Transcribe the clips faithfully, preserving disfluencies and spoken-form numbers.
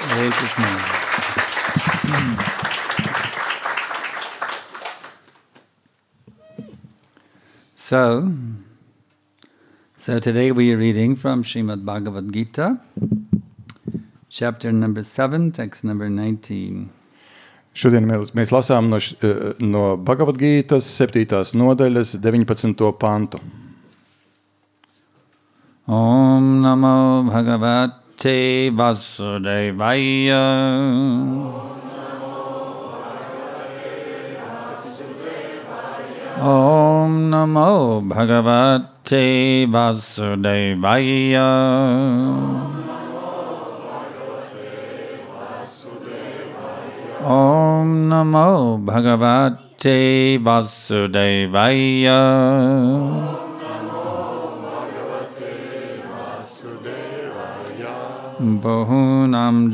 Hare Krishna. So, so today we are reading from Srimad Bhagavad Gita, chapter number seven, text number nineteen. Šodien mēs, mēs lasām no, no Bhagavad Gītas septītās nodaļas deviņpadsmito pantu. Om Namo Bhagavate Vasudevaya. Om Namo Bhagavate Vasudevaya. Om Namo Bhagavate Vasudevaya. Bahunam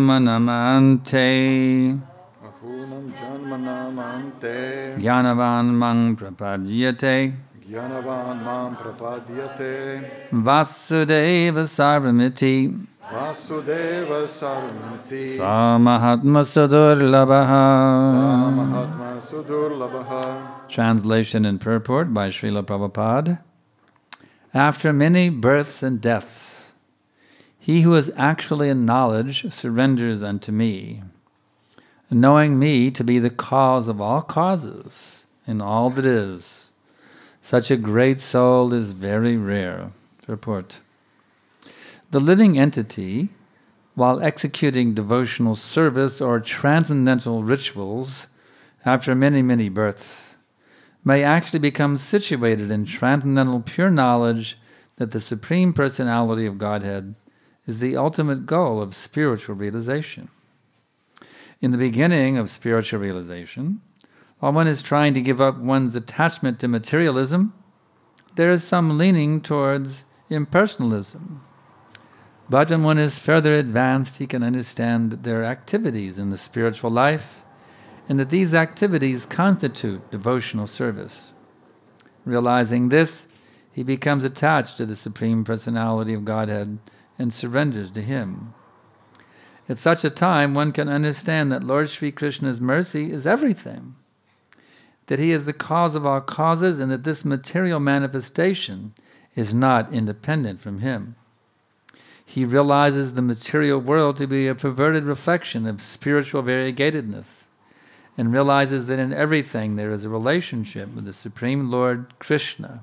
Janmanamante Bahunam Janmanamante Gyanavan Mang Prapadyate Gyanavan Mam Prapadyate Vasudeva Sarvamiti Vasudeva Sarvamiti Samahatma Sudurlabhaha. Samahatma Sudurlabhaha. Translation and purport by Srila Prabhupada. After many births and deaths, he who is actually in knowledge surrenders unto me, knowing me to be the cause of all causes in all that is. Such a great soul is very rare. Purport. The living entity, while executing devotional service or transcendental rituals after many, many births, may actually become situated in transcendental pure knowledge that the Supreme Personality of Godhead is the ultimate goal of spiritual realization. In the beginning of spiritual realization, while one is trying to give up one's attachment to materialism, there is some leaning towards impersonalism. But when one is further advanced, he can understand that there are activities in the spiritual life, and that these activities constitute devotional service. Realizing this, he becomes attached to the Supreme Personality of Godhead and surrenders to Him. At such a time, one can understand that Lord Sri Krishna's mercy is everything, that He is the cause of all causes, and that this material manifestation is not independent from Him. He realizes the material world to be a perverted reflection of spiritual variegatedness, and realizes that in everything there is a relationship with the Supreme Lord Krishna.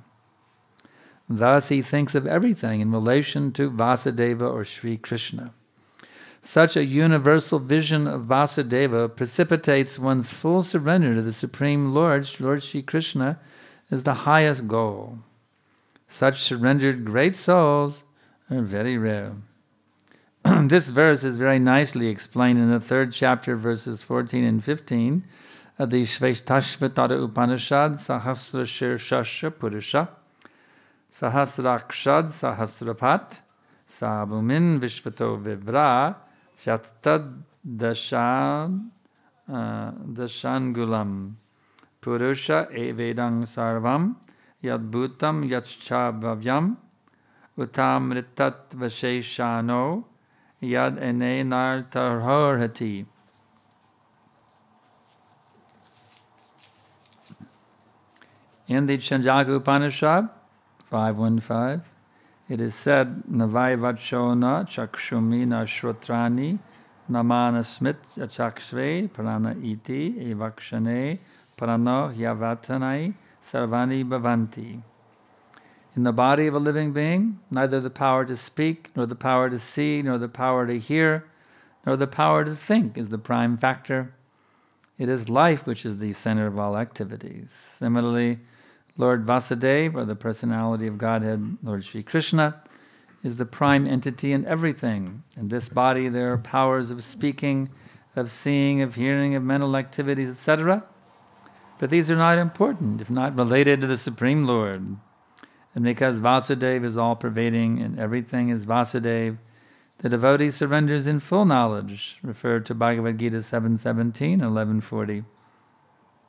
Thus he thinks of everything in relation to Vasudeva or Sri Krishna. Such a universal vision of Vasudeva precipitates one's full surrender to the Supreme Lord, Lord Sri Krishna, as the highest goal. Such surrendered great souls are very rare. This verse is very nicely explained in the third chapter, verses fourteen and fifteen of the Shvestashvatara Upanishad, Sahasra Shirshasha Purusha, Sahasrakshad Sahasrapat, Sabhumin Vishvato Vivra, Chattad Dashan Dashangulam, Purusha Evedang Sarvam, Yadbhutam Yatchabhavyam, Utamritat Vasheshano, Yad ene nartarhorhati. In the Chanjaka Upanishad, five one five, it is said, Navaivachona chakshumina shrotrani namana smit chakshve prana iti evakshane prano hyavatanai sarvani bhavanti. In the body of a living being, neither the power to speak, nor the power to see, nor the power to hear, nor the power to think is the prime factor. It is life which is the center of all activities. Similarly, Lord Vasudeva, or the personality of Godhead, Lord Sri Krishna, is the prime entity in everything. In this body there are powers of speaking, of seeing, of hearing, of mental activities, et cetera. But these are not important if not related to the Supreme Lord. And because Vasudeva is all-pervading and everything is Vasudeva, the devotee surrenders in full knowledge, referred to Bhagavad Gita seven seventeen and eleven forty.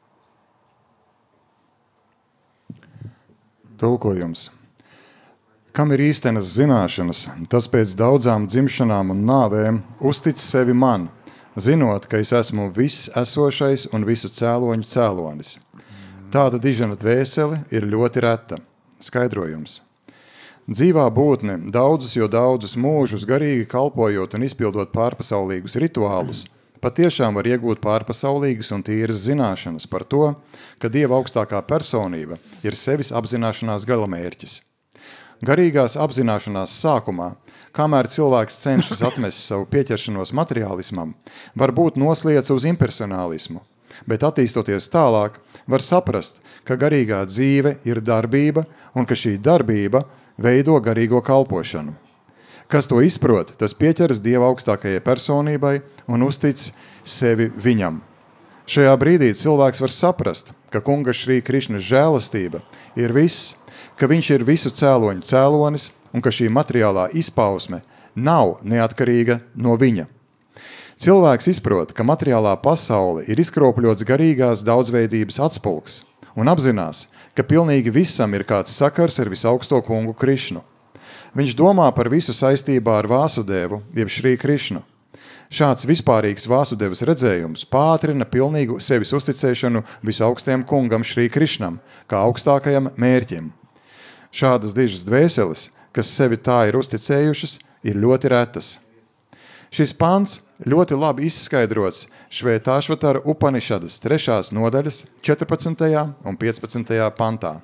Tulkojums. Kam ir īstenas zināšanas, tas pēc daudzām dzimšanām un nāvēm uztic sevi man, zinot, ka es esmu viss esošais un visu cēloņu cēlonis. Tāda dižena dvēsele ir ļoti reta. Skaidrojums. Dzīvā būtne daudzus jo daudzus mūžus garīgi kalpojot un izpildot pārpasaulīgus rituālus, patiešām var iegūt pārpasaulīgas un tīras zināšanas par to, ka Dieva augstākā personība ir sevis apzināšanās galamērķis. Garīgās apzināšanās sākumā, kamēr cilvēks cenšas atmest savu pieķeršanos materiālismam, var būt noslieca uz impersonālismu, bet attīstoties tālāk, var saprast, ka garīgā dzīve ir darbība un ka šī darbība veido garīgo kalpošanu. Kas to izprot, tas pieķeras Dieva augstākajai personībai un uztic sevi viņam. Šajā brīdī cilvēks var saprast, ka kunga Šrī Krišnas žēlastība ir viss, ka viņš ir visu cēloņu cēlonis un ka šī materiālā izpausme nav neatkarīga no viņa. Cilvēks izprot, ka materiālā pasaule ir izkropļots garīgās daudzveidības atspulks un apzinās, ka pilnīgi visam ir kāds sakars ar visaugsto kungu Krišnu. Viņš domā par visu saistībā ar Vāsudevu, jeb Šrī Krišnu. Šāds vispārīgs Vāsudevas redzējums pātrina pilnīgu sevis uzticēšanu visaugstajam kungam Šrī Krišnam, kā augstākajam mērķim. Šādas dižas dvēseles, kas sevi tā ir uzticējušas, ir ļoti retas. Šis pants ļoti labi izskaidrots Švētāšvatara Upanišadas trešās nodaļas četrpadsmitajā un piecpadsmitajā pantā.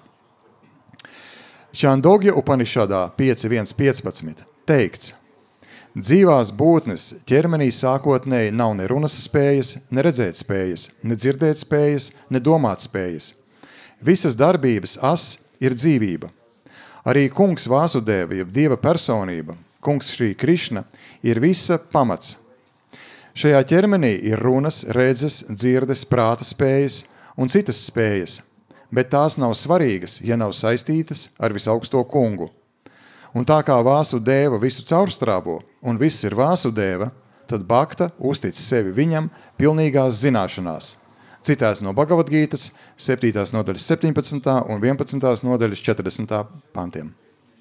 Čandogja Upanišadā pieci viens piecpadsmit teikts: Dzīvās būtnes ķermenī sākotnēji nav ne runas spējas, ne redzēt spējas, ne dzirdēt spējas, ne domāt spējas. Visas darbības as ir dzīvība. Arī kungs Vāsudeva, jeb Dieva personība, kungs Šrī Krišna, ir visa pamats. Šajā ķermenī ir runas, redzes, dzirdes, prāta spējas un citas spējas, bet tās nav svarīgas, ja nav saistītas ar visaugsto kungu. Un tā kā Vāsudeva visu caurstrāvo un viss ir Vāsudeva, tad Bhakta uztic sevi viņam pilnīgās zināšanās. Citēs no Bhagavad-gītas, septītās nodaļas septiņpadsmitā un vienpadsmitās nodaļas četrdesmitā pantiem.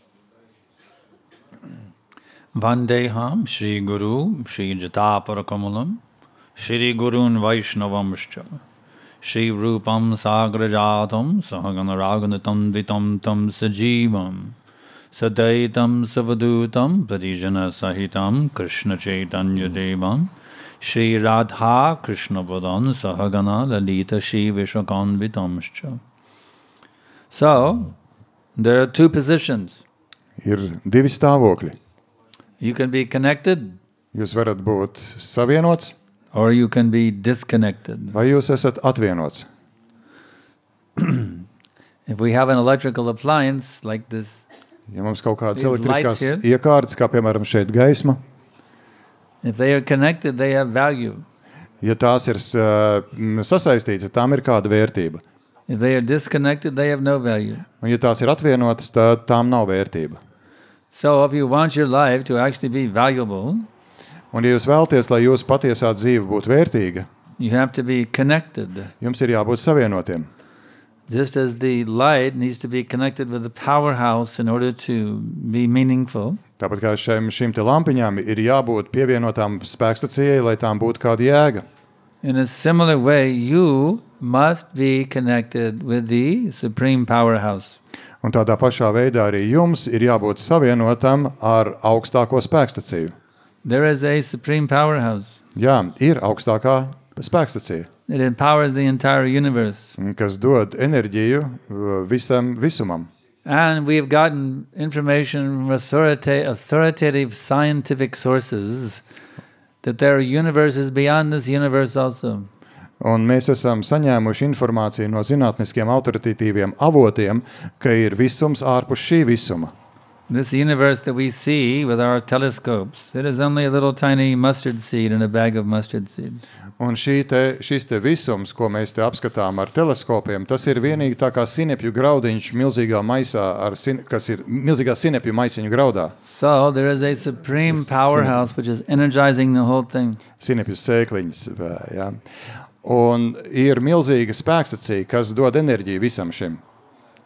Vandeham Shri Guru Shri Jataparakammulam Shri Gurun Vaishnavamscha Shri Rupam Sagrajatam Sahagana Raghunatam Vitam Tam Sajivam Sadaitam Savadutam Parijana Sahitam Krishna Chaitanya Devam Shri Radha Krishna Padan Sahagana Lalita Shri Vishwakanvitamscha. So, there are two positions. Ir divi stāvokļi. You can be connected. Jūs varat būt savienots, or you can be disconnected. vai jūs esat atvienots. If we have an electrical appliance like this, Ja mums kaut kādas These elektriskās lights iekārtas, kā piemēram šeit gaisma, if they are connected, they have value. ja tās ir uh, sasaistītas, tām ir kāda vērtība. If they are disconnected, they have no value. Un ja tās ir atvienotas, tad tām nav vērtība. So if you want your life to actually be valuable, Un ja jūs vēlties, lai jūsu patiesā dzīve būtu vērtīga, you have to be connected. jums ir jābūt savienotiem. Just as the light needs to be connected with the powerhouse in order to be meaningful, Tāpat kā šiem, šīm te lampiņām ir jābūt pievienotām spēkstacijai, lai tām būtu kāda jēga. in a similar way, you must be connected with the supreme powerhouse. Un tādā pašā veidā arī jums ir jābūt savienotam ar augstāko spēkstaciju. There is a supreme powerhouse. Jā, ir augstākā spēkstacija, It empowers the entire universe. kas dod enerģiju uh, visam visumam. And we have gotten information from authorita- authoritative scientific sources that there are universes beyond this universe also. Un mēs esam saņēmuši informāciju no zinātniskiem autoritatīviem avotiem, ka ir visums ārpus šī visuma. This universe that we see with our telescopes, it is only a little tiny mustard seed in a bag of mustard seed. Un šī te, šis te visums, ko mēs te apskatām ar teleskopiem, tas ir vienīgi tā kā sinepju graudiņš milzīgā maisā, ar sin, kas ir milzīgā sinepju maisiņu graudā. So there is a supreme powerhouse which is energizing the whole thing. Sinepju sēkliņas. Jā. Un ir milzīga spēkstacija, kas dod enerģiju visam šim.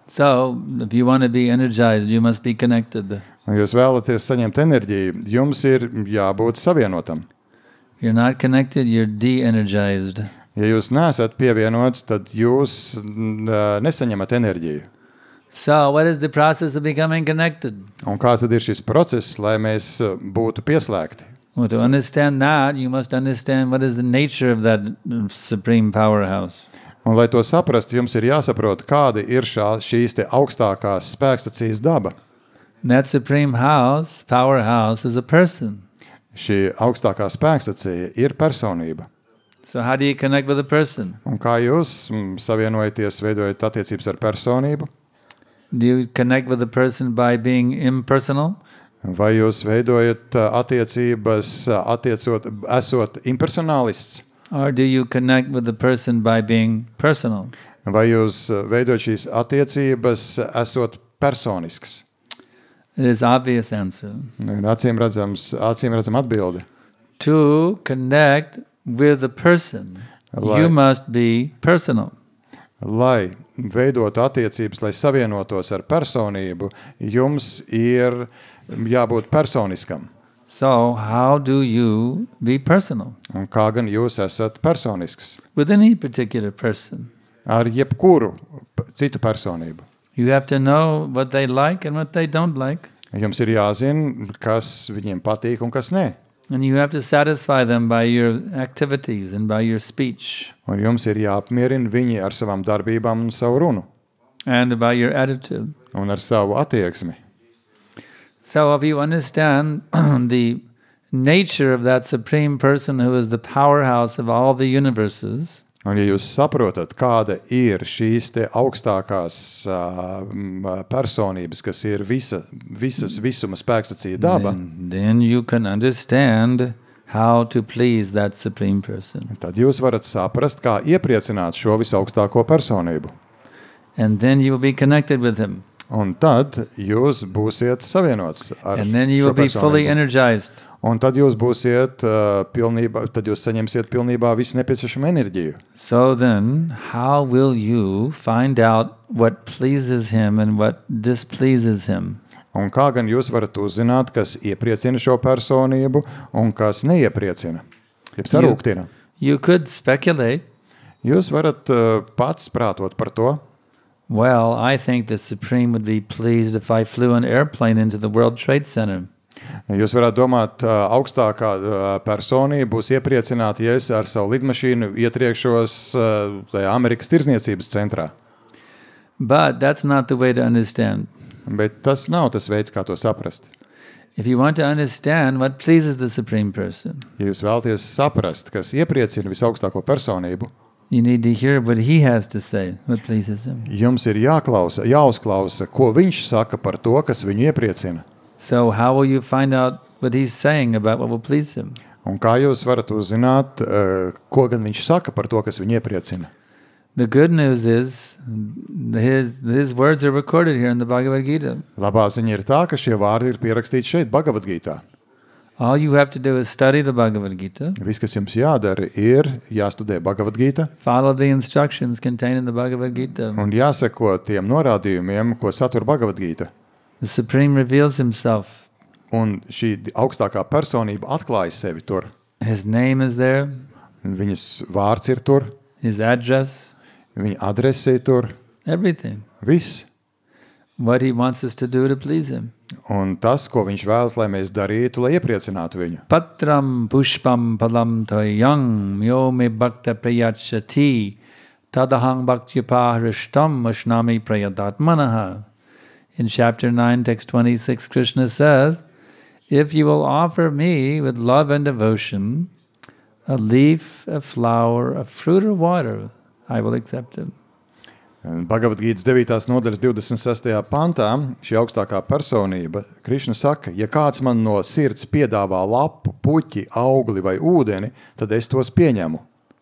So, if you want to be energized, you must be connected. Un jūs vēlaties saņemt enerģiju, jums ir jābūt savienotam. If you're not connected, you're de-energized. Ja jūs neesat pievienots, tad jūs uh, nesaņemat enerģiju. So, what is the process of becoming connected? Un kāds tad ir šis process, lai mēs uh, būtu pieslēgti? Well, to understand that, you must understand what is the nature of that supreme powerhouse. Un, lai to saprastu, jums ir jāsaprot, kāda ir šā, šīs te augstākās spēkstacijas daba. That supreme house, powerhouse, is a person. Šī augstākā spēkstacija ir personība. So how do you connect with a person? Un kā jūs mm, savienojaties, veidojat attiecības ar personību? Do you connect with a person by being impersonal? Vai jūs veidojat uh, attiecības, uh, attiecot, esot impersonālists? Or do you connect with the person by being personal? Vai jūs uh, veidojat šīs attiecības, uh, esot personisks? It is obvious answer. Ir acīm redzams, acīm redzam atbildi. To connect with a person, Lai- you must be personal. Lai veidotu attiecības, lai savienotos ar personību, jums ir jābūt personiskam. So how do you be personal? Un kā gan jūs esat personisks? With any particular person. Ar jebkuru p- citu personību. You have to know what they like and what they don't like. Jums ir jāzina, kas viņiem patīk un kas nē. And you have to satisfy them by your activities and by your speech Un jums ir jāapmierina viņi ar savām darbībām un savu runu. and by your attitude. Un ar savu attieksmi. So if you understand the nature of that supreme person who is the powerhouse of all the universes, Un ja jūs saprotat, kāda ir šīs te augstākās uh, m, personības, kas ir visa, visas visuma spēkstacija daba, then, then you can understand how to please that supreme person. tad jūs varat saprast, kā iepriecināt šo visaugstāko personību. And then you will be connected with him. Un tad jūs būsiet savienots ar And then you šo will be fully personību. energized. Un tad jūs būsiet uh, pilnībā, tad jūs saņemsiet pilnībā visu nepieciešamo enerģiju. So then, how will you find out what pleases him and what displeases him? Un kā gan jūs varat uzzināt, kas iepriecina šo personību un kas neiepriecina? Jeb sarūktina. You could speculate. Jūs varat uh, pats prātot par to. Well, I think the Supreme would be pleased if I flew an airplane into the World Trade Center. Jūs varētu domāt, uh, augstākā uh, personība būs iepriecināta, ja es ar savu lidmašīnu ietriekšos uh, tajā Amerikas tirzniecības centrā. But that's not the way to understand. Bet tas nav tas veids, kā to saprast. If you want to understand what pleases the Supreme Person, Ja jūs vēlaties saprast, kas iepriecina visaugstāko personību, you need to hear what he has to say, what pleases him. jums ir jāklausa, jāuzklausa, ko viņš saka par to, kas viņu iepriecina. So how will you find out what he's saying about what will please him? Un kā jūs varat uzzināt, uh, ko gan viņš saka par to, kas viņu iepriecina? The good news is his, his words are recorded here in the Bhagavad Gita. Labā ziņa ir tā, ka šie vārdi ir pierakstīti šeit, Bhagavad Gītā. All you have to do is study the Bhagavad Gita, Viss, kas jums jādara, ir jāstudē Bhagavad Gīta follow the instructions contained in the Bhagavad Gita. un jāseko tiem norādījumiem, ko satur Bhagavad Gīta. The Supreme reveals himself. Un šī augstākā personība atklāja sevi tur. His name is there, Viņas vārds ir tur, his address, viņa adrese ir tur, everything. viss. What he wants us to do to please him. Un tas, ko viņš vēlas, lai mēs darītu, lai iepriecinātu viņu. Patram pushpam palam toyang myo me bhakta prayachati tadahang bhaktyapahristam ashnami prayadatmanaha. In chapter nine, text twenty-six, Krishna says, if you will offer me with love and devotion a leaf, a flower, a fruit or water, I will accept it. Bhagavad Gītas devītās nodaļas divdesmit sestajā pantā šī augstākā personība, Krišna saka, ja kāds man no sirds piedāvā lapu, puķi, augli vai ūdeni, tad es tos pieņemu.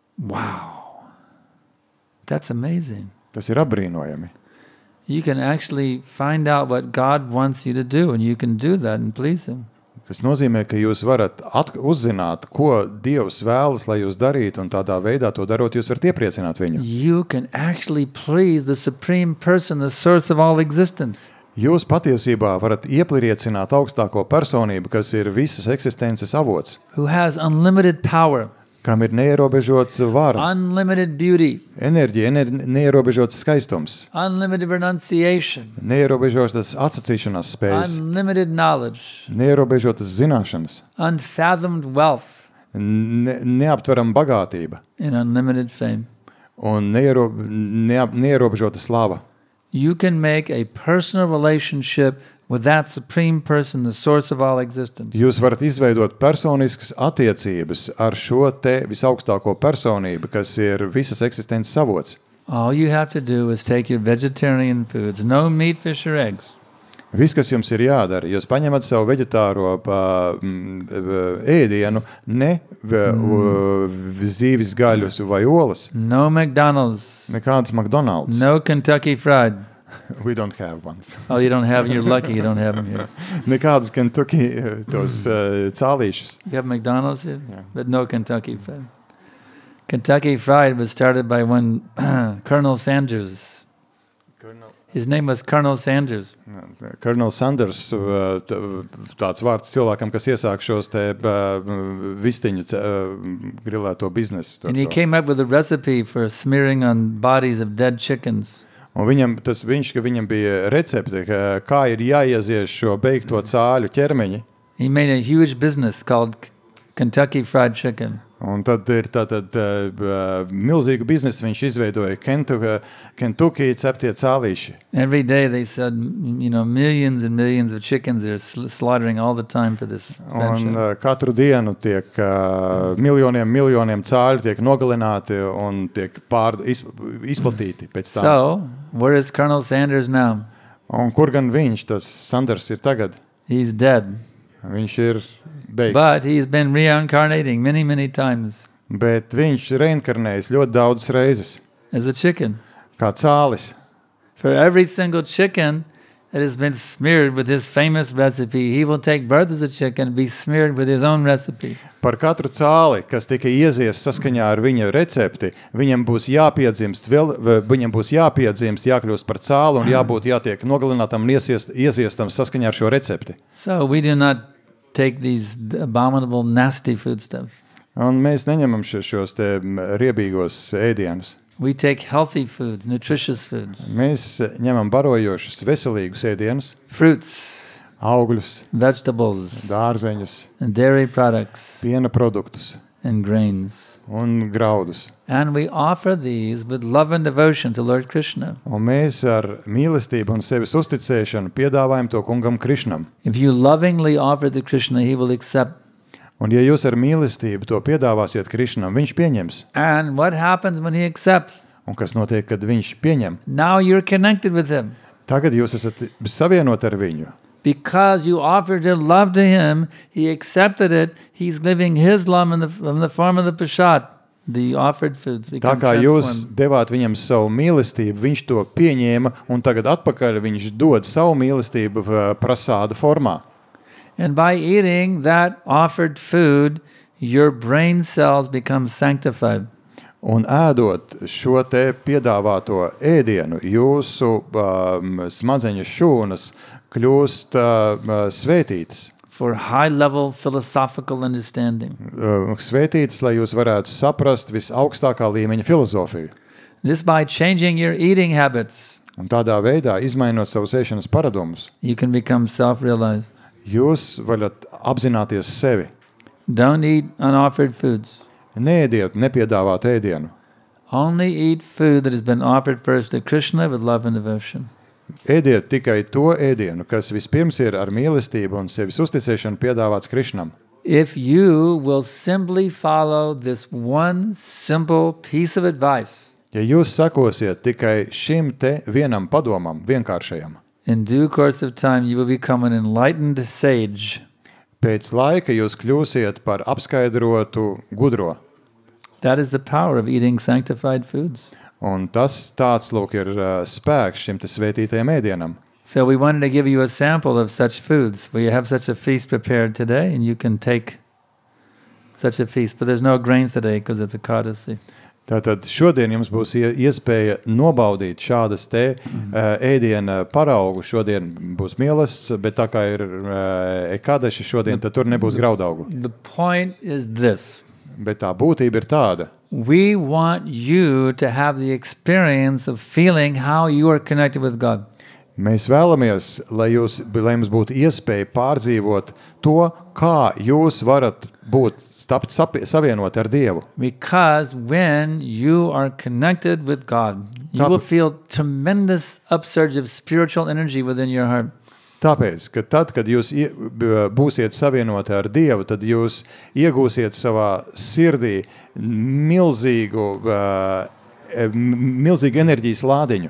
Wow. That's amazing. Tas ir apbrīnojami. You can actually find out what God wants you to do, and you can do that and please him. Tas nozīmē, ka jūs varat at- uzzināt, ko Dievs vēlas, lai jūs darītu, un tādā veidā to darot, jūs varat iepriecināt viņu. You can actually please the Supreme Person, the source of all existence. Jūs patiesībā varat iepliecināt augstāko personību, kas ir visas eksistences avots, Who has unlimited power, kam ir neierobežots vara, unlimited beauty, enerģija, ener neierobežots skaistums, unlimited renunciation, neierobežotas atsacīšanās spējas, unlimited knowledge, neierobežotas zināšanas, unfathomed wealth, ne neaptverama bagātība and unlimited fame. un neiero neap neierobežota slava. You can make a personal relationship with that Supreme Person, the source of all existence. Jūs varat izveidot personiskas attiecības ar šo te visaugstāko personību, kas ir visas eksistences avots. All you have to do is take your vegetarian foods, no meat, fish, or eggs, Viss, kas jums ir jādara, jūs paņemat savu veģetāro pa, mm, ēdienu, ne mm. zīvis gaļus vai olas, no McDonald's, nekādas McDonald's. no Kentucky Fried. We don't have ones. Oh, you don't have, you're lucky you don't have them here. Nekādas Kentucky tos uh, cālīšus. You have McDonald's here? Yeah. But no Kentucky Fried. Kentucky Fried was started by one Colonel Sanders. His name was Colonel Sanders. Colonel Sanders, uh, t- tāds vārds cilvēkam, kas iesāk šos te uh, vistiņu uh, grilēto biznesu. And he came up with a recipe for smearing on bodies of dead chickens. Un viņam, tas viņš, ka viņam bija recepte, ka, kā ir jāiezies šo beigto cāļu ķermeņi. He made a huge business called Kentucky Fried Chicken. Un tad ir tātad uh, milzīgu biznesu viņš izveidoja Kentucky, Kentucky ceptie cālīši. Every day they said, you know, millions and millions of chickens are sl- slaughtering all the time for this. Un uh, katru dienu tiek uh, miljoniem, miljoniem cāļu tiek nogalināti un tiek pār, izp, izplatīti pēc tam. So, where is Colonel Sanders now? Un kur gan viņš, tas Sanders, ir tagad? He's dead. Viņš ir beigts. But he's been reincarnating many, many times Bet viņš reinkarnējas ļoti daudzas reizes, as a chicken. kā cālis. For every single chicken that has been smeared with his famous recipe, he will take birth as a chicken and be smeared with his own recipe. Par katru cāli, kas tika iezies saskaņā ar viņa recepti, viņam būs jāpiedzimst, vēl, viņam būs jāpiedzimst, jākļūst par cāli un jābūt jātiek nogalinātam un iesiest, ieziestam saskaņā ar šo recepti. So we do not take these abominable, nasty foodstuffs. Un mēs neņemam šo- šos te riebīgos ēdienus. We take healthy foods, nutritious foods, Mēs ņemam barojošus, veselīgus ēdienus, fruits, augļus, vegetables, dārzeņus, and dairy products, piena produktus and grains. un graudus. And we offer these with love and devotion to Lord Krishna. Un mēs ar mīlestību un sevis uzticēšanu piedāvājam to kungam Krišnam. If you lovingly offer to Krishna, he will accept. Un ja jūs ar mīlestību to piedāvāsiet Krišnam, viņš pieņems. And what happens when he accepts? Un kas notiek, kad viņš pieņem? Now you're connected with him. Tagad jūs esat savienot ar viņu. Because you offered your love to him, he accepted it. He's living his love in the, in the form of the prasad, the offered foods. Tā become kā jūs transformed. devāt viņam savu mīlestību, viņš to pieņēma, un tagad atpakaļ viņš dod savu mīlestību uh, prasāda formā. And by eating that offered food, your brain cells become sanctified. Un ēdot šo te piedāvāto ēdienu, jūsu um, smadzeņu šūnas kļūst uh, svētītas. For high-level philosophical understanding. Uh, svētītas, lai jūs varētu saprast visaugstākā līmeņa filozofiju. Just by changing your eating habits, Un tādā veidā, izmainot savus ēšanas paradumus, you can become self-realized. jūs varat apzināties sevi. Don't eat unoffered foods. Neēdiet nepiedāvāt ēdienu. Only eat food that has been offered first to Krishna with love and devotion. Ēdiet tikai to ēdienu, kas vispirms ir ar mīlestību un sevis uzticēšanu piedāvāts Krišnam. If you will simply follow this one simple piece of advice, Ja jūs sakosiet tikai šim te vienam padomam, vienkāršajam, in due course of time you will become an enlightened sage. pēc laika jūs kļūsiet par apskaidrotu gudro. That is the power of eating sanctified foods. Un tas tāds, lūk, ir uh, spēks šim te svētītajam ēdienam. So we wanted to give you a sample of such foods. We have such a feast prepared today, and you can take such a feast. But there's no grains today because it's a Ekadasi. Tātad šodien jums būs ie- iespēja nobaudīt šādas te uh, ēdiena paraugu. Šodien būs mielasts, bet tā kā ir uh, ekadeši šodien, tad tur nebūs graudaugu. The point is this. Bet tā būtība ir tāda. We want you to have the experience of feeling how you are connected with God. Mēs vēlamies, lai, jūs, lai jums būtu iespēja pārdzīvot to, kā jūs varat būt tapt sapi- savienoti ar Dievu. Because when you are connected with God, you Tāp- will feel tremendous upsurge of spiritual energy within your heart. Tāpēc, ka tad, kad jūs ie- b- būsiet savienoti ar Dievu, tad jūs iegūsiet savā sirdī milzīgu, uh, milzīgu enerģijas lādiņu.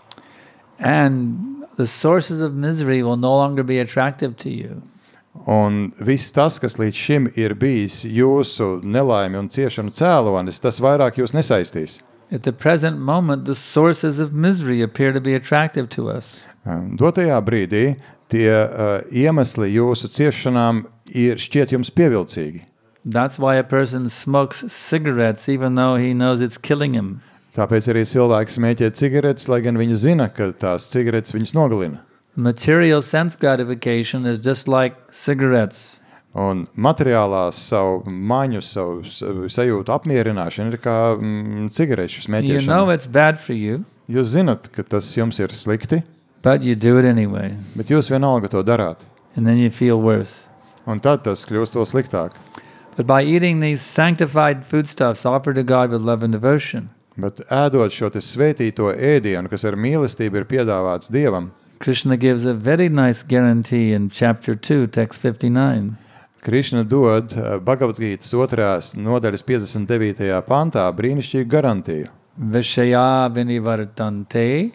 And the sources of misery will no longer be attractive to you. Un viss tas, kas līdz šim ir bijis jūsu nelaimi un ciešanu cēlonis, tas vairāk jūs nesaistīs. At the present moment, the sources of misery appear to be attractive to us. Um, Dotajā brīdī tie uh, iemesli jūsu ciešanām ir šķiet jums pievilcīgi. That's why a person smokes cigarettes even though he knows it's killing him. Tāpēc arī cilvēki smēķē cigaretes, lai gan viņi zina, ka tās cigaretes viņus nogalina. Material sense gratification is just like cigarettes. Un materiālās savu maņu, savu savu sajūtu apmierināšana ir kā mm, cigarešu You smēķēšana. know it's bad for you, Jūs zinat, ka tas jums ir slikti, but you do it anyway. bet jūs vienalga to darāt. And then you feel worse. Un tad tas kļūst to sliktāk. But by eating these sanctified foodstuffs offered to God with love and devotion, Bet ēdot šo te svētīto ēdienu, kas ar mīlestību ir piedāvāts Dievam, Krishna gives a very nice guarantee in chapter two, text fifty-nine. Krišna dod uh, Bhagavad-gītas otrās nodaļas piecdesmit devītajā pantā brīnišķīgu garantiju. Vishaya vinivartante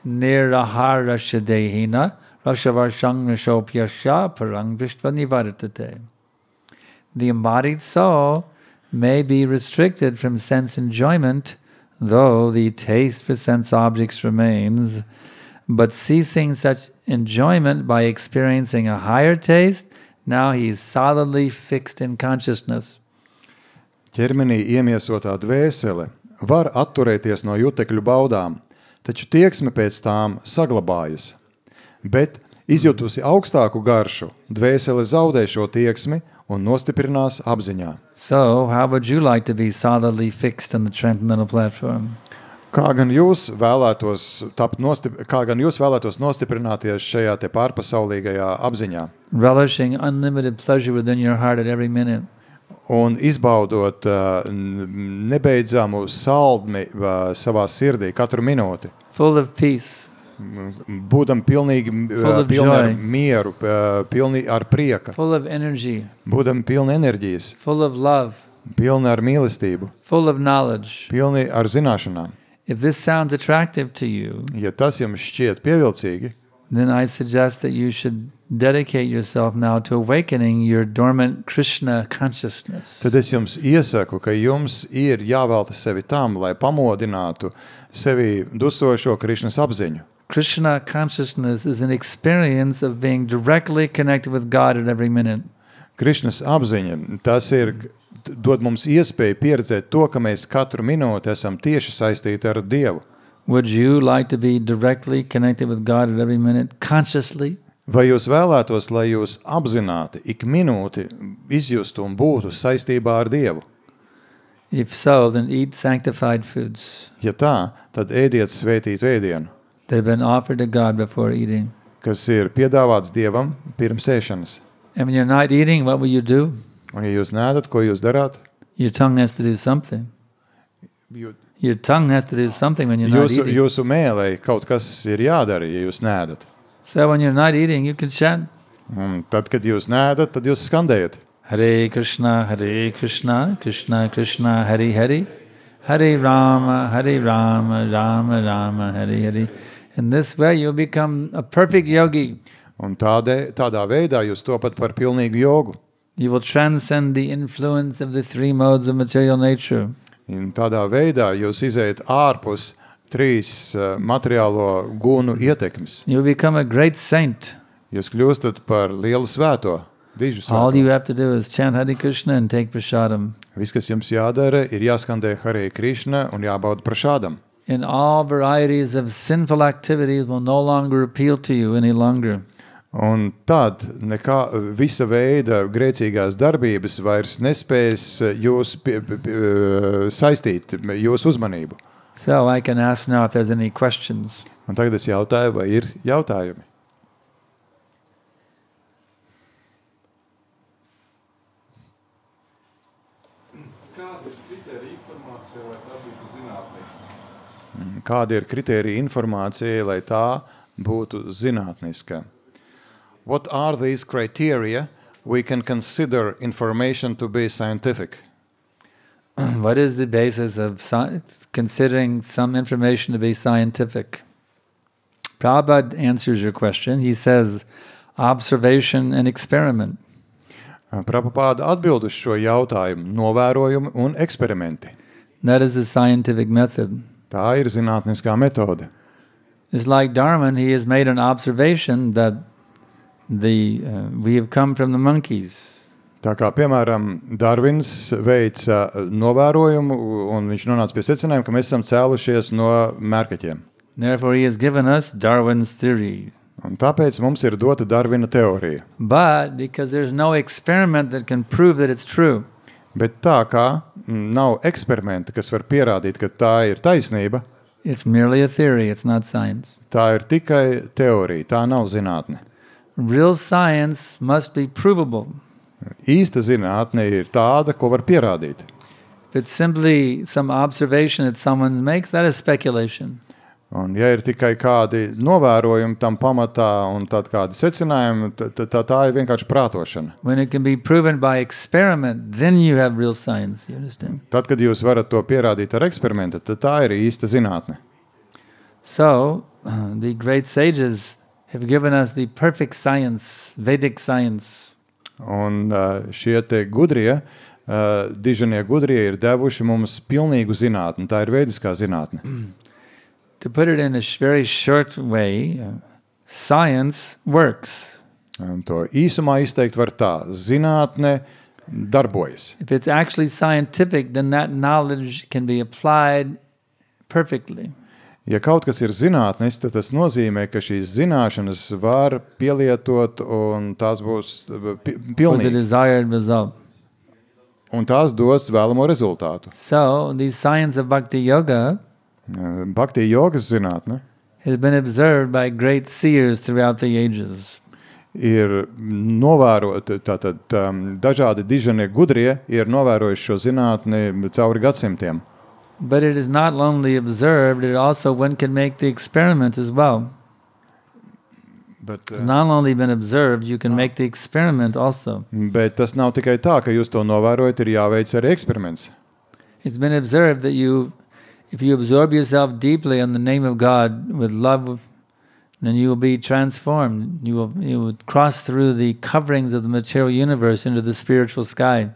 nirahara dehina rashavarshang nishopyasya parang vishtva nivartate. The embodied soul may be restricted from sense enjoyment, though the taste for sense objects remains, but ceasing such enjoyment by experiencing a higher taste, now he is solidly fixed in consciousness. Ķermenī iemiesotā dvēsele var atturēties no jutekļu baudām, taču tieksme pēc tām saglabājas. Bet, izjutusi augstāku garšu, dvēsele zaudē šo tieksmi un nostiprinās apziņā. So, how would you like to be solidly fixed on the transcendental platform? Kā gan jūs vēlētos, tapt nostip, kā gan jūs vēlētos nostiprināties šajā te pārpasaulīgajā apziņā Relishing unlimited pleasure within your heart at every minute. un izbaudot uh, nebeidzamu saldmi uh, savā sirdī katru minūti, Full of peace, būdam pilnīgi Full uh, of pilni ar joy. mieru, uh, pilni ar prieka, full of energy, būdam pilni enerģijas, full of love, pilni ar mīlestību, full of knowledge. pilni ar zināšanām. If this sounds attractive to you, Ja tas jums šķiet pievilcīgi, then I suggest that you should dedicate yourself now to awakening your dormant Krishna consciousness. tad es jums iesaku, ka jums ir jāvelta sevi tam, lai pamodinātu sevi dusošo Krišnas apziņu. Krishna consciousness is an experience of being directly connected with God at every minute. Krišnas apziņa, tas ir, dod mums iespēju pieredzēt to, ka mēs katru minūti esam tieši saistīti ar Dievu. Would you like to be directly connected with God at every minute, consciously? Vai jūs vēlētos, lai jūs apzināti ik minūti izjustu un būtu saistībā ar Dievu? If so, then eat sanctified foods Ja tā, tad ēdiet svētītu ēdienu, that have been offered to God before eating. kas ir piedāvāts Dievam pirms ēšanas. And when you're not eating, what will you do? Un ja jūs nēdat, ko jūs darāt? Your tongue has to do something. Jū- Your tongue has to do something when you're not Jūsu, eating. jūsu mēlei kaut kas ir jādara, ja jūs nēdat. So when you're not eating, you can chant, Un tad, kad jūs nēdat, tad jūs skandējat. Hare Krishna, Hare Krishna, Krishna Krishna, Hare Hare, Hare Rama, Hare Rama, Rama Rama, Hare Hare. In this way, you'll become a perfect yogi. Un tādē, tādā veidā jūs topat par pilnīgu jogu. You will transcend the influence of the three modes of material nature. Un tādā veidā jūs izējat ārpus trīs uh, materiālo gūnu ietekmes. You become a great saint. Jūs kļūstat par lielu svēto, dižu All svēto. you have to do is chant Hare Krishna and take prasadam. Viss, kas jums jādara, ir jāskandē Hare Krishna un jābauda prašādam. And all varieties of sinful activities will no longer appeal to you any longer. Un tad nekā visa veida grēcīgās darbības vairs nespēs jūs pie, pie, saistīt jūsu uzmanību. So I can ask now if there's any questions. Un tagad es jautāju, vai ir jautājumi? Kāda ir kritērija informācija, lai tā būtu zinātniska? Kāda ir kritērija informācija, lai tā būtu zinātniska? What are these criteria we can consider information to be scientific? What is the basis of sci- considering some information to be scientific? Prabhupada answers your question. He says, observation and experiment. Prabhupada atbild uz šo jautājumu, novērojumi un eksperimenti. That is the scientific method. Tā ir zinātniskā metode. It's like Darwin, he has made an observation that the uh, we have come from the monkeys. Tā kā, piemēram, Darvins veica novērojumu un viņš nonāca pie secinājuma, ka mēs esam cēlušies no mērkaķiem. Therefore, he has given us Darwin's theory. Un tāpēc mums ir dota Darvina teorija. But because there's no experiment that can prove that it's true, Bet tā kā nav eksperimenta, kas var pierādīt, ka tā ir taisnība, it's merely a theory, it's not science. tā ir tikai teorija, tā nav zinātne. Real science must be provable. Īsta zinātne ir tāda, ko var pierādīt. If it's simply some observation that someone makes, that is speculation. Un ja ir tikai kādi novērojumi tam pamatā un tad kādi secinājumi, tad tā, tā ir vienkārši prātošana. When it can be proven by experiment, then you have real science, you understand? Tad, kad jūs varat to pierādīt ar eksperimentu, tad tā ir īsta zinātne. So, uh, the great sages have given us the perfect science, Vedic science. Un uh, šie te gudrie, uh, dižanie gudrie ir devuši mums pilnīgu zinātni. Tā ir vediskā zinātne. To put it in a sh- very short way, uh, science works. Un to īsumā izteikt var tā. Zinātne darbojas. If it's actually scientific, then that knowledge can be applied perfectly. Ja kaut kas ir zinātnis, tad tas nozīmē, ka šīs zināšanas var pielietot un tās būs pi- For the pilnīgi. desired result. Un tās dos vēlamo rezultātu. So, the science of bhakti yoga Bhakti jogas zinātne has been observed by great seers throughout the ages. ir novērot, tātad um, dažādi dižanie gudrie ir novērojuši šo zinātni cauri gadsimtiem. But it is not only observed, it also one can make the experiment as well. Bet, It's not only been observed, you can make the experiment also. bet tas nav tikai tā, ka jūs to novērojat, ir jāveic arī eksperiments. It's been observed that you, if you absorb yourself deeply in the name of God with love, then you will be transformed. You will, you will cross through the coverings of the material universe into the spiritual sky.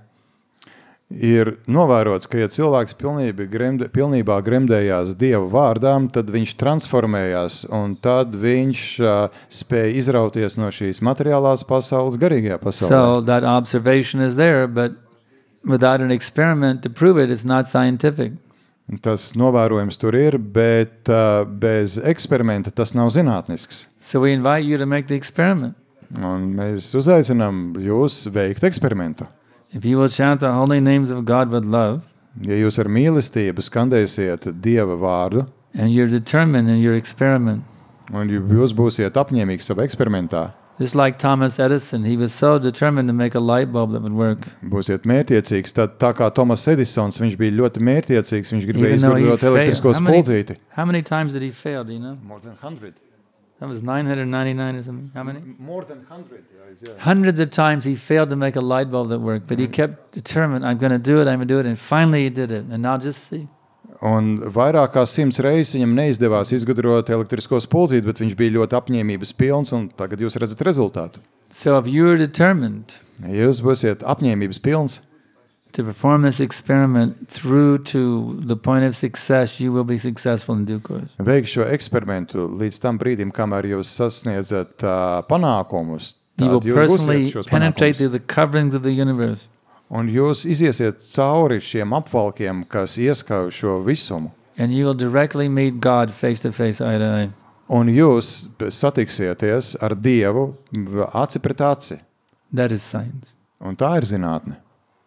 Ir novērots, ka ja cilvēks pilnībā, gremde, pilnībā gremdējās Dieva vārdām, tad viņš transformējās un tad viņš uh, spēja izrauties no šīs materiālās pasaules garīgajā pasaulē. So that observation is there, but without an experiment to prove it, it's not scientific. Tas novērojums tur ir, bet uh, bez eksperimenta tas nav zinātnisks. So we invite you to make the experiment. Un mēs uzaicinām jūs veikt eksperimentu. If you will chant the holy names of God with love, Ja jūs ar mīlestību skandēsiet Dieva vārdu, and you're determined in your experiment, un jūs būsiet apņēmīgi savā eksperimentā, just like Thomas Edison, he was so determined to make a light bulb that would work. būsiet mērķiecīgs, tad tā kā Tomas Edisons, viņš bija ļoti mērķiecīgs, viņš gribēja Even though he izgudrot failed. elektrisko How many- spuldzīti. How many times did he fail, do you know? More than hundred. That was nine hundred ninety-nine or something. How many? More than hundred. Yeah. Hundreds of times he failed to make a light bulb that worked, but he kept determined, I'm going to do it, I'm going to do it, and finally he did it. And now just see. Un vairāk kā simts reizes viņam neizdevās izgudrot elektrisko spuldzīti, bet viņš bija ļoti apņēmības pilns, un tagad jūs redzat rezultātu. So if you're determined Ja jūs būsiet apņēmības pilns, to perform this experiment through to the point of success, you will be successful in due course. Veik šo eksperimentu līdz tam brīdim, kamēr jūs sasniedzat uh, panākumus, You will tad jūs personally gūsiet šos penetrate through panākumus. the coverings of the universe. Un jūs iziesiet cauri šiem apvalkiem, kas ieskauj šo visumu. And you will directly meet God face to face, eye to eye. Un jūs satiksieties ar Dievu aci pret aci. That is science. Un tā ir zinātne.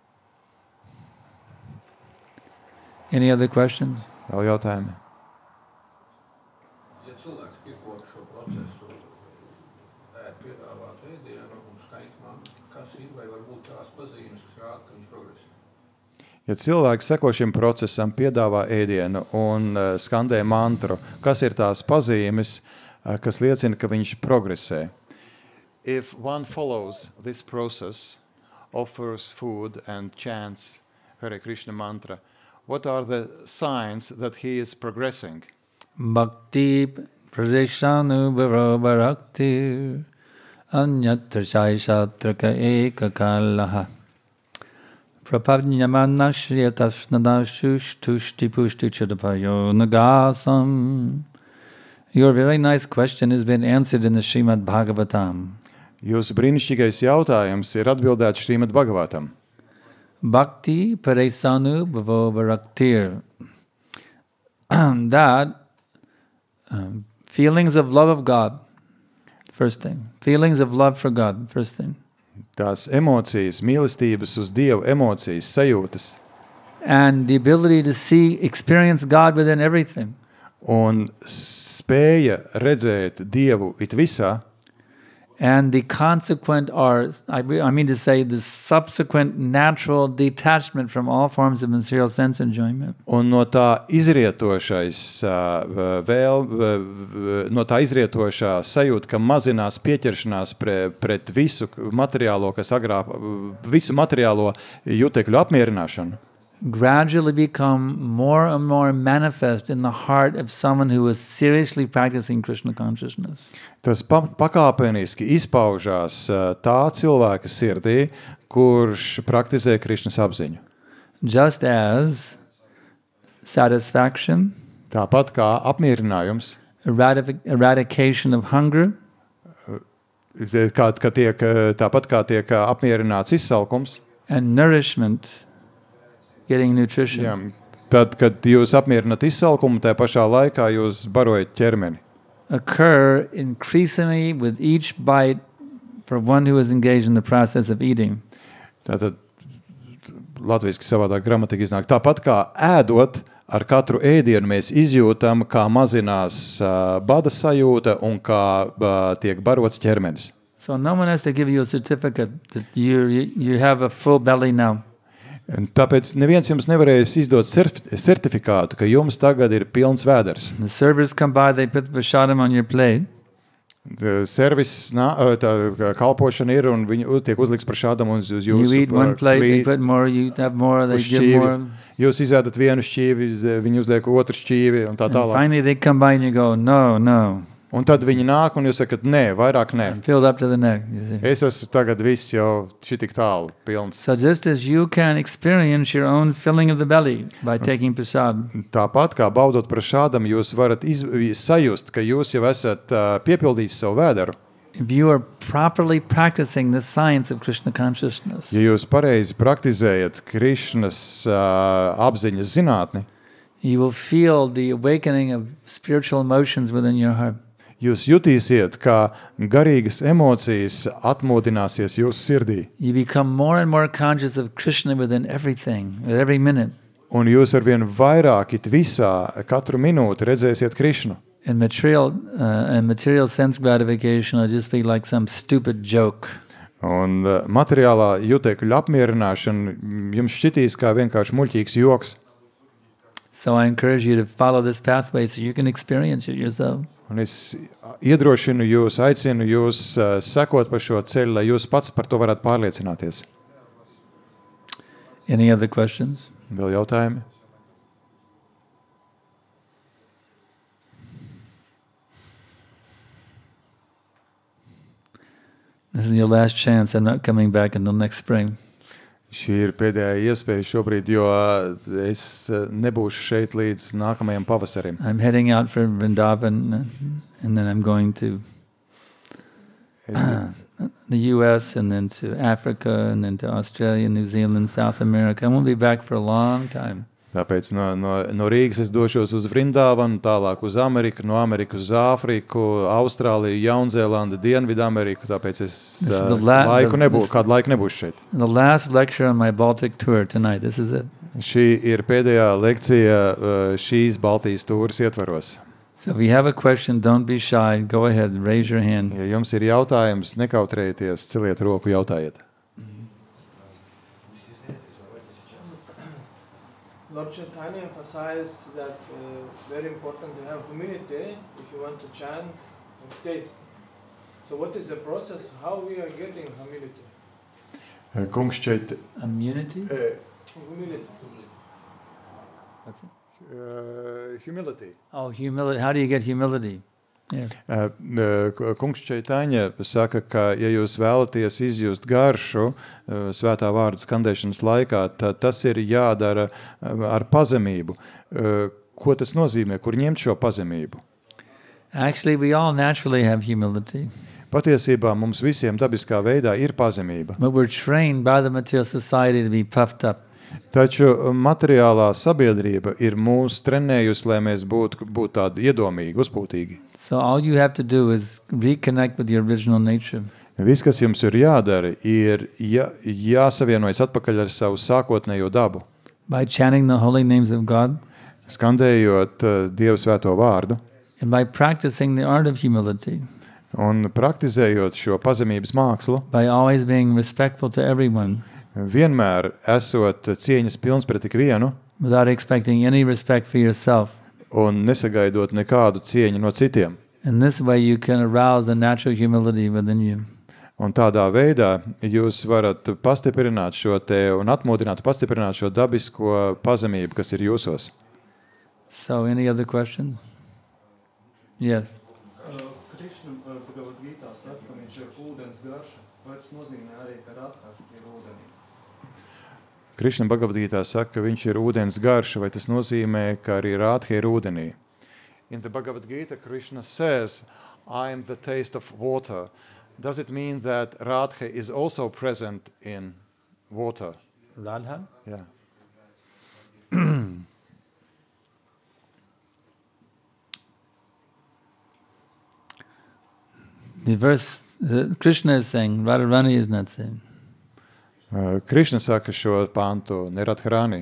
Any other questions? Vēl jautājumi? Ja cilvēks piekop šo procesu, ēd piedāvāt ēdienu un skait man, kas ir, vai varbūt tās pazīmes, kas rāda, ka viņš progresē? Ja cilvēks seko šim procesam, piedāvā ēdienu un uh, skandē mantru, kas ir tās pazīmes, uh, kas liecina, ka viņš progresē? If one follows this process, offers food and chants Hare Krishna mantra, what are the signs that he is progressing? Bhakti pradeshanu bharaktir anyatra shaisatraka ekakalaha prapavnyamanashryatasnadashush tushti pushti chadapayo nagasam. Your very nice question has been answered in the Srimad Bhagavatam. Jūsu brīnišķīgais jautājums ir atbildēts Šrīmad Bhagavatam. Bhakti paresanu bhavo bharaktir. That um, feelings of love of God, first thing. Feelings of love for God, first thing. Tās emocijas, mīlestības uz Dievu emocijas, sajūtas. And the ability to see, experience God within everything. Un spēja redzēt Dievu it visā. And the consequent, or I, I mean to say, the subsequent natural detachment from all forms of material sense enjoyment. Un no tā izrietošais uh, vēl, uh, no tā izrietošā sajūta, ka mazinās pieķeršanās pre, pret visu materiālo, kas agrāk, visu materiālo jutekļu apmierināšanu. Gradually become more and more manifest in the heart of someone who is seriously practicing Krishna consciousness. Tas pa pakāpeniski izpaužās uh, tā cilvēka sirdī, kurš praktizē Krišnas apziņu. Just as satisfaction, Tāpat kā apmierinājums, eradic- eradication of hunger, kā, ka tiek, tāpat kā tiek apmierināts izsalkums, and nourishment, getting nutrition. jā, tad, kad jūs apmierināt izsalkumu, tā pašā laikā jūs barojat ķermeni. Occur increasingly with each bite for one who is engaged in the process of eating. Tātad latviski savādāk gramatika iznāk. Tāpat kā ēdot, ar katru ēdienu mēs izjūtam, kā mazinās uh, bada sajūta un kā uh, tiek barots ķermenis. So no one has to give you a certificate that you you, you have a full belly now. Un tāpēc neviens jums nevarēs izdot cerf- certifikātu, ka jums tagad ir pilns vēders. The servers come by, they put the prashadam on your plate. Servis, nā, tā kalpošana ir un viņi tiek uzliks par šādam un uz You jūsu eat one plate, they put more, you have more, they uz give šķīvi. more. Jūs izēdat vienu šķīvi, viņi uzliek otru šķīvi un tā And tālāk. finally they come by and you go, no, no, Un tad viņi nāk un jūs sakat, nē, vairāk nē. I'm filled up to the neck. You see. Es esmu tagad viss jau šitik tālu pilns. So just as you can experience your own filling of the belly by taking prasad, Tāpat kā baudot par šādam, jūs varat iz, sajust, ka jūs jau esat uh, piepildījis savu vēderu. if you are properly practicing the science of Krishna consciousness, Ja jūs pareizi praktizējat Krišnas uh, apziņas zinātni, you will feel the awakening of spiritual emotions within your heart. jūs jutīsiet, kā garīgas emocijas atmodināsies jūsu sirdī. You become more and more conscious of Krishna within everything, at every minute. Un jūs arvien vairāk it visā, katru minūti redzēsiet Krišnu. And material uh, and material sense gratification will just be like some stupid joke. Un uh, materiālā jutekļu apmierināšana mm, jums šķitīs kā vienkārši muļķīgs joks. So I encourage you to follow this pathway so you can experience it yourself. Un es iedrošinu jūs, aicinu jūs uh, sekot pa šo ceļu, lai jūs pats par to varētu pārliecināties. Any other questions? Vēl jautājumi? This is your last chance. I'm not coming back until next spring. Šī ir pēdējā iespēja šobrīd, jo es nebūšu šeit līdz nākamajam pavasarim. I'm heading out for Vrindavan, and then I'm going to the U S and then to Africa and then to Australia, New Zealand, South America. I won't be back for a long time. Tāpēc no, no, no Rīgas es došos uz Vrindāvanu, tālāk uz Ameriku, no Amerikas uz Āfriku, Austrāliju, Jaunzēlandi, Dienvidameriku, tāpēc es uh, la- laiku the- nebūšu, this- kādu laiku nebūšu šeit. The last lecture on my Baltic tour tonight. This is it. Šī ir pēdējā lekcija uh, šīs Baltijas tūras ietvaros. So if you have a question, don't be shy. Go ahead, raise your hand. Ja jums ir jautājums, nekautrējieties, celiet roku, jautājiet. Lord Chaitanya emphasized that uh, very important to have humility if you want to chant and taste. So what is the process? How we are getting humility? Kungs šeit... Immunity? Humility. What's it? Uh, humility. Oh, humility. How do you get humility? Yeah. Uh, Kungs Čaitaņa saka, ka ja jūs vēlaties izjust garšu uh, svētā vārda skandēšanas laikā, tad tas ir jādara uh, ar pazemību. Uh, Ko tas nozīmē? Kur ņemt šo pazemību? Actually, we all naturally have humility, Patiesībā mums visiem dabiskā veidā ir pazemība. but we're trained by the material society to be puffed up. Taču materiālā sabiedrība ir mūs trenējusi, lai mēs būtu būt tādi iedomīgi, uzpūtīgi. So all you have to do is reconnect with your original nature. Viss, kas jums ir jādara, ir jā, jāsavienojas atpakaļ ar savu sākotnējo dabu, By chanting the holy names of God skandējot uh, Dieva svēto vārdu and by practicing the art of humility, un praktizējot šo pazemības mākslu, by always being respectful to everyone vienmēr esot cieņas pilns pret ikvienu without expecting any respect for yourself. un nesagaidot nekādu cieņu no citiem. In this way, you can arouse the natural humility within you. Un tādā veidā jūs varat pastiprināt šo te un atmodināt, pastiprināt šo dabisko pazemību, kas ir jūsos. So, any other questions? Yes. Krišna Bhagavad Gītā saka, ka viņš ir ūdens garša. Vai tas nozīmē arī, ka Radha ir ūdenī? Krišna Bhagavad Gītā saka, ka viņš ir ūdens garša, vai tas nozīmē, ka arī Radha ir ūdenī? In the Bhagavad Gita, Krishna says, I am the taste of water. Does it mean that Radha is also present in water? Radha? Yeah. The verse, uh, Krishna is saying, Radharani is not saying. Uh, Krishna saka šo pantu, ne Radharani.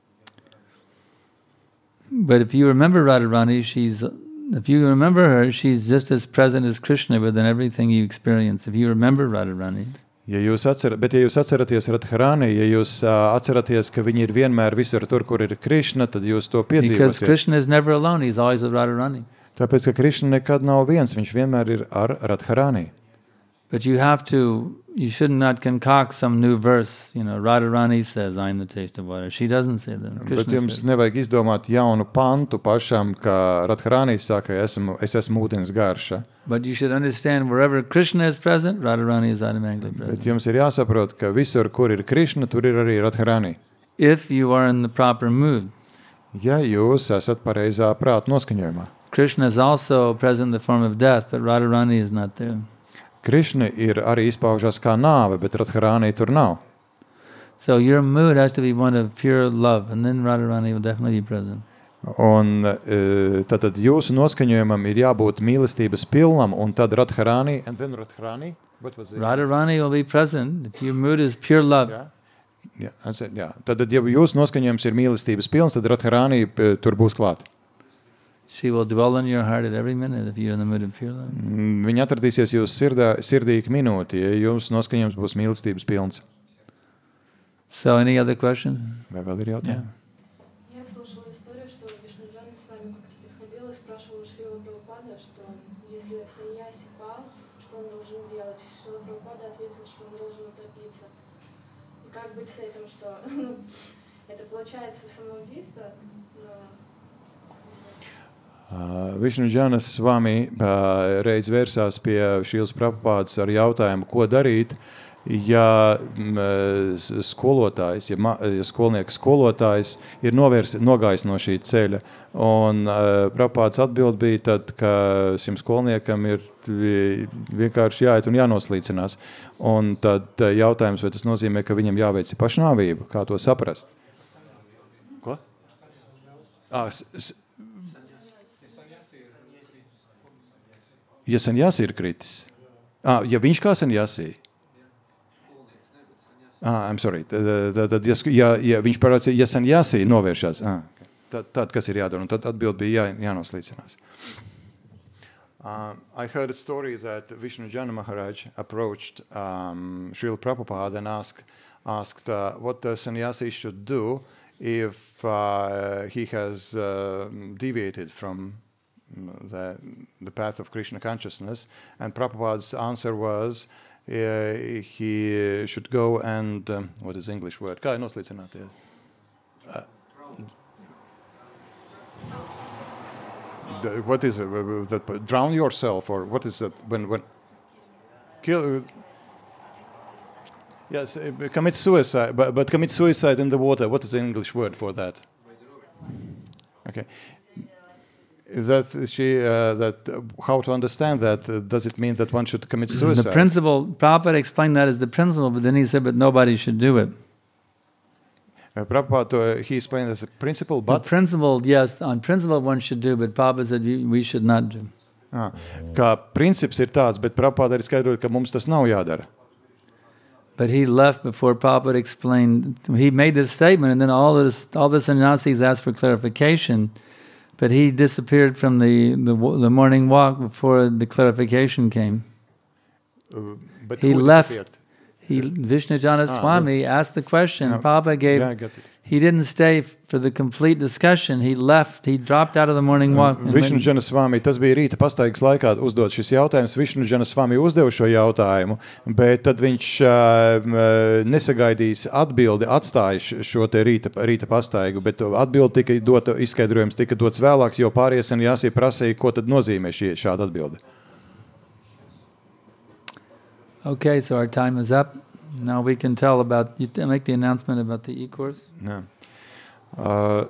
But if you remember Radharani, she's, if you remember her, she's just as present as Krishna within everything you experience. If you remember Radharani. Ja jūs atcer, bet ja jūs atceraties Radharani, ja jūs uh, atceraties, ka viņi ir vienmēr visur tur, kur ir Krishna, tad jūs to Because piedzīvosiet. Krishna is never alone, he's always with Radharani. Tāpēc, ka Krishna nekad nav viens, viņš vienmēr ir ar Radharani. But you have to, you should not concoct some new verse. You know, Radharani says, I am the taste of water. She doesn't say that. Bet Krishna jums says. nevajag izdomāt jaunu pantu pašam, ka Radharani saka, esmu, es esmu ūdens garša. But you should understand wherever Krishna is present, Radharani is automatically Bet present. jums ir jāsaprot, ka visur, kur ir Krishna, tur ir arī Radharani. If you are in the proper mood. Ja jūs esat pareizā prāta noskaņojumā. Krishna is also present in the form of death, but Radharani is not there. Krishna ir arī izpaužās kā nāve, bet Radharani tur nav. So your mood has to be one of pure love, and then Radharani will definitely be present. Un e, tātad jūsu noskaņojumam ir jābūt mīlestības pilnam, un tad Radharani, and then Radharani, what was it? Radharani will be present if your mood is pure love. Jā, jā, atcer- jā. Tad, ja jūsu noskaņojums ir mīlestības pilns, tad Radharani e, tur būs klāt. She will dwell in your heart at every minute if you're in the mood of pure love. Mm, Viņa atradīsies jūsu sirdā, sirdī ik minūti, ja jūsu noskaņojums būs mīlestības pilns. So any other questions? Vai vēl ir jautājumi? Yeah. Я слушала историю, что Вишнуджан с вами как-то подходил и спрашивал Шрила Прабхупада, что если саньяси пал, что он должен делать. И Шрила Прабхупада ответил, что он должен утопиться. И как быть с этим, что ну, это получается самоубийство, но... Uh, Višnuģanas Svami uh, reiz vērsās pie Šīlas Prabhupādas ar jautājumu, ko darīt, ja m, skolotājs, ja, ma, ja skolnieks skolotājs ir novērs, nogājis no šī ceļa, un uh, Prabhupāds atbild bija tad, ka šim skolniekam ir vienkārši jāiet un jānoslīcinās. Un tad jautājums, vai tas nozīmē, ka viņam jāveic pašnāvība, kā to saprast? Ko? Ah, s, s, ja sanjasi ir kritis. Ah, ja viņš kā sanjasi? Ah, I'm sorry. Tad, tad, ja, ja viņš parāds, ja sanjasi novēršās, ah, tad, tad kas ir jādara? Un tad atbild bija jā, jānoslīcinās. Uh, I heard a story that Vishnu Jana Maharaj approached um, Srila Prabhupada and asked, asked uh, what the sannyasi should do if uh, he has uh, deviated from the, the path of Krishna consciousness. And Prabhupada's answer was uh, he should go and, um, what is the English word? Kā ir noslīcināties? Uh, The, what is it? That, drown yourself, or what is that? When when kill? Yes, commit suicide, but but commit suicide in the water. What is the English word for that? Okay, is that she uh, that uh, how to understand that? Uh, does it mean that one should commit suicide? The principle, Prabhupada explained that as the principle, but then he said, but nobody should do it. Prabhupada, he explained as a principle, but... The principle, yes, on principle one should do, but Prabhupada said we should not do. Ah, kā princips ir tāds, bet Prabhupada arī skaidroja, ka mums tas nav jādara. But he left before Prabhupada explained. He made this statement, and then all this, all the sannyasis asked for clarification, but he disappeared from the, the, the morning walk before the clarification came. Uh, but he who left. disappeared? He, Vishnujana Ah, Swami asked the question. No. Prabhupada gave. Yeah, I got it. He didn't stay for the complete discussion. He left. He dropped out of the morning walk. Vishnujana Swami, tas bija rīta pastaigas laikā uzdot šis jautājums. Vishnujana Swami uzdeva šo jautājumu, bet tad viņš uh, nesagaidījis atbildi, atstāja šo te rīta, rīta pastaigu, bet atbildi tika dota, izskaidrojums tika dots vēlāks, jo pārējais un jāsī prasīja, ko tad nozīmē šī, šāda atbildi. Okay, so our time is up. Now we can tell about, you make the announcement about the e-course? Yeah. Uh,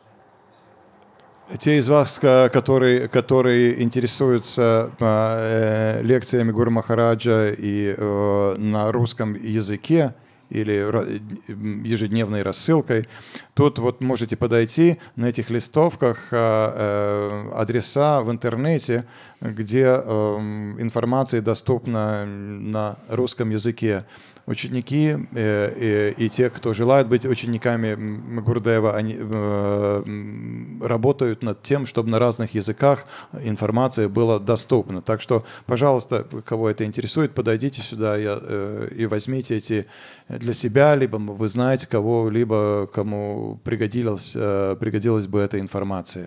те из вас, которые, которые интересуются uh, лекциями Гуру Махараджа и uh, на русском языке, или ежедневной рассылкой, тут вот можете подойти на этих листовках э, адреса в интернете, где э, информация доступна на русском языке. Ученики э, и, и те, кто желают быть учениками Гурудева, они э, работают над тем, чтобы на разных языках информация была доступна. Так что, пожалуйста, кого это интересует, подойдите сюда и, э, и возьмите эти для себя, либо вы знаете кого-либо, кому пригодилась, э, пригодилась бы эта информация.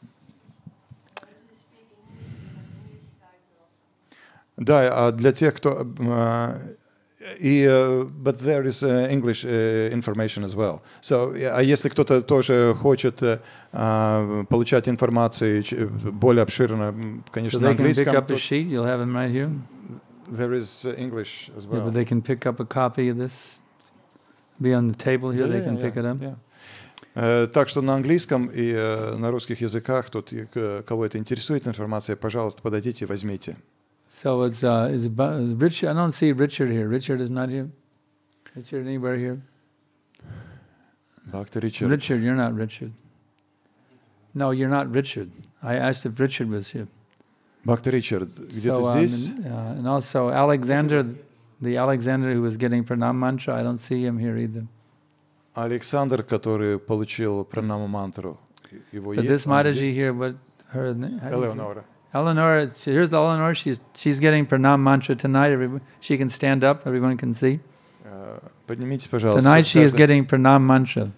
Да, а для тех, кто... Э, И, uh, but there is uh, English uh, information as well. So, а если кто-то тоже хочет uh, получать информацию более обширно, конечно, so на английском. So they can pick up a sheet, you'll have them right here. There is uh, English as well. Yeah, but they can pick up a copy of this. Be on the table here, yeah, they can yeah, pick yeah, it up. Yeah. Uh, так что на английском и uh, на русских языках, тут, кого это интересует информация, пожалуйста, подойдите и возьмите. So it's, uh, it's Richard. I don't see Richard here. Richard is not here. Richard, anywhere here? Bhakti Richard. Richard, you're not Richard. No, you're not Richard. I asked if Richard was here. Bhakti Richard, где-то so, здесь. Um, uh, and also Alexander, the Alexander who was getting pranam mantra, I don't see him here either. Александр, который получил пранама мантру. Его but this Mataji here, what her name? Eleonora. Eleanor, here's the Eleanor. She's she's getting pranam mantra tonight. Everyone, she can stand up. Everyone can see. Uh, поднимитесь, пожалуйста. Tonight she is getting pranam mantra.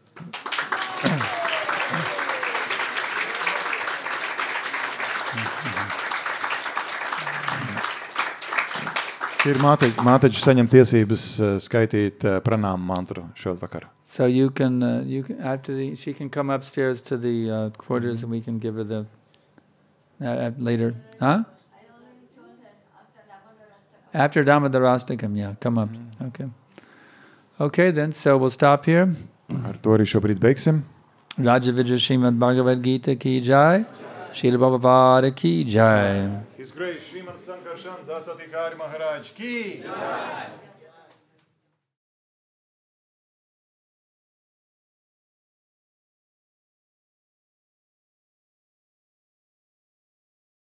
Ir māteģi saņem tiesības skaitīt pranām mantru šovakar. So you can uh, you can after the she can come upstairs to the uh, quarters and we can give her the. Uh, later, huh? I already told her after After Damodarastakam, yeah, come up. Okay. Okay, then, so we'll stop here. Ar to arī šobrīd beigsim. Raja Vijay Srimad Bhagavad Gita ki jai. Srila Prabhupada ki jai. His Grace Srimad Sankarshan Dasati Kari Maharaj ki jai.